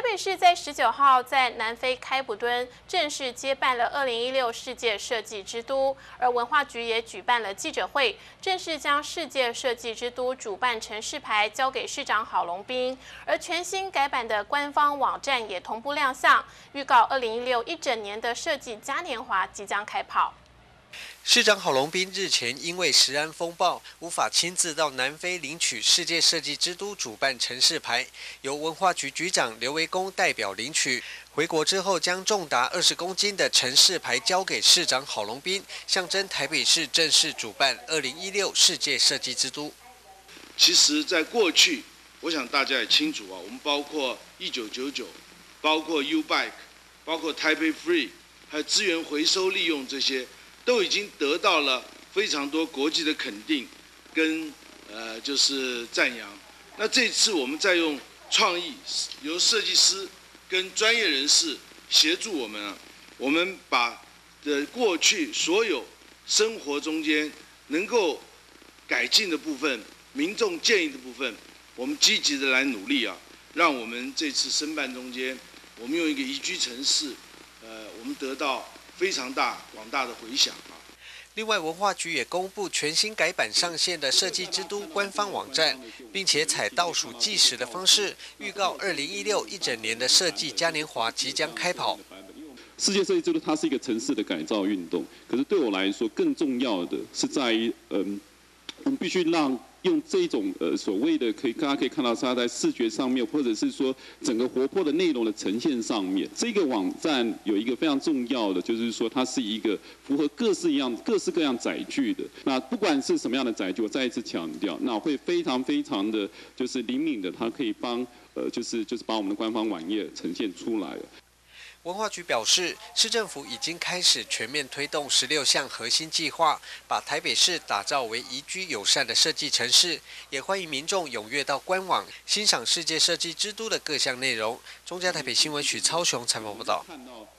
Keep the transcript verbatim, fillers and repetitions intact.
北市在十九号在南非开普敦正式接办了二零一六世界设计之都，而文化局也举办了记者会，正式将世界设计之都主办城市牌交给市长郝龙斌，而全新改版的官方网站也同步亮相，预告二零一六一整年的设计嘉年华即将开跑。 市长郝龙斌日前因为食安风暴，无法亲自到南非领取世界设计之都主办城市牌，由文化局局长刘维公代表领取。回国之后，将重达二十公斤的城市牌交给市长郝龙斌，象征台北市正式主办二零一六世界设计之都。 其实，在过去，我想大家也清楚啊，我们包括一九九九，包括 U Bike， 包括台北 Free， 还有资源回收利用这些。 都已经得到了非常多国际的肯定，跟呃就是赞扬。那这次我们再用创意，由设计师跟专业人士协助我们啊，我们把的过去所有生活中间能够改进的部分、民众建议的部分，我们积极的来努力啊，让我们这次申办中间，我们用一个宜居城市，呃，我们得到 非常大、广大的回响啊！ 另外，文化局也公布全新改版上线的设计之都官方网站，并且采倒数计时的方式，预告二零一六一整年的设计嘉年华即将开跑。 世界设计之都它是一个城市的改造运动，可是对我来说，更重要的是在于，嗯，我们必须让 用这种呃所谓的可以大家可以看到它在视觉上面，或者是说整个活泼的内容的呈现上面，这个网站有一个非常重要的，就是说它是一个符合各式一样各式各样载具的。那不管是什么样的载具，我再一次强调，那会非常非常的就是灵敏的，它可以帮呃就是就是把我们的官方网页呈现出来了。 文化局表示，市政府已经开始全面推动十六项核心计划，把台北市打造为宜居友善的设计城市，也欢迎民众踊跃到官网欣赏世界设计之都的各项内容。中嘉台北新闻许超雄采访报道。